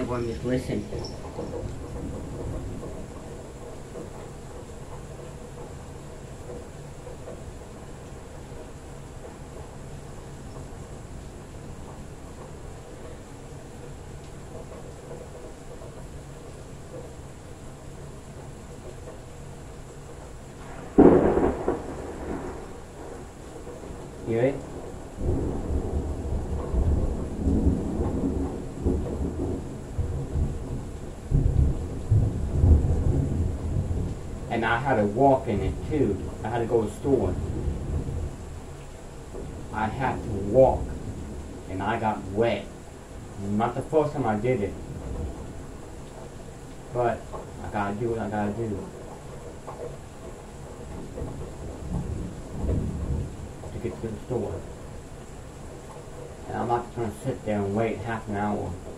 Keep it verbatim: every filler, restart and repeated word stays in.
everyone just listen. You ready? And I had to walk in it too. I had to go to the store. I had to walk. And I got wet. Not the first time I did it. But I gotta do what I gotta do. To get to the store. And I'm not gonna sit there and wait half an hour.